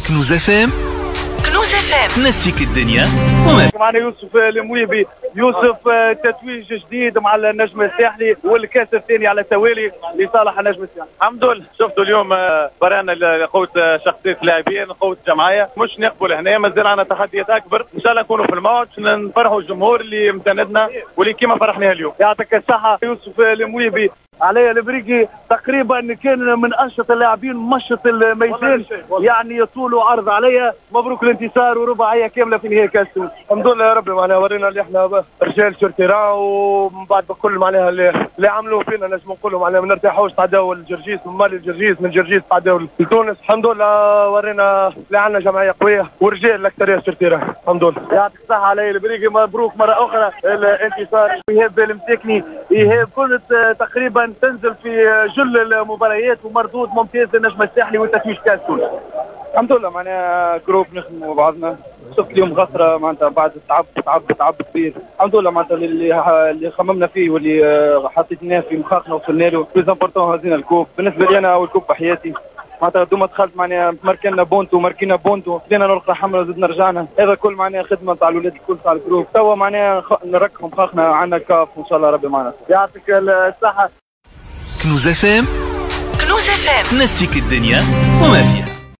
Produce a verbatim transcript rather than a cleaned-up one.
كنوز اف ام. كنوز اف ام نسيك الدنيا وما معنا يوسف المويبي. يوسف تتويج جديد مع النجم الساحلي والكاس الثاني على التوالي لصالح النجم الساحلي. الحمد لله. شفتوا اليوم برانا قوة شخصية اللاعبين، قوة الجمعية، مش نقبل هنا، مازال عندنا تحديات أكبر، إن شاء الله نكونوا في الماتش نفرحوا الجمهور اللي مستندنا واللي كيما فرحناها اليوم. يعطيك الصحة يوسف المويبي. علي البريقي تقريبا كان من انشط اللاعبين، مشط الميدان، يعني طول وعرض عليا. مبروك الانتصار ورباعيه كامله في نهائي كاس تونس. الحمد لله يا ربي، معناها ورينا اللي احنا رجال شرتيران، ومن بعد بكل معناها اللي, اللي عملوا فينا نجم نقولوا معناها ما نرتاحوش. تعداو الجرجيس من مالي الجرجيس، من الجرجيس تعداو لتونس. الحمد لله ورينا اللي عندنا جمعيه قويه ورجال الاكثريه شرتيران. الحمد لله. يعطيك الصحه علي البريقي، مبروك مره اخرى الانتصار. ايهاب المساكني، ايهاب كنت تقريبا تنزل في جل المباريات ومردود ممتاز للنجم الساحلي وتتويج كاس تونس. الحمد لله، معناها جروب نخدموا مع بعضنا. شفت اليوم غثره معناتها بعد تعب تعب تعب كبير. الحمد لله معناتها اللي اللي خممنا فيه واللي حطيتناه في مخاخنا وصلنا له. بليز امبورتون هزينا الكوب. بالنسبه لي انا اول كوب في حياتي، معناتها دوما دخلت معناها ماركينا بونتو ماركينا بونتو، بدينا نلقى حمله زدنا رجعنا. هذا كل معناها خدمه تاع الاولاد الكل تاع الجروب. توا معناها نركهم مخاخنا، عندنا كاف وان شاء الله ربي معنا. يعطيك الصحه. كنوز اف ام. كنوز اف ام نسيك الدنيا وما فيها.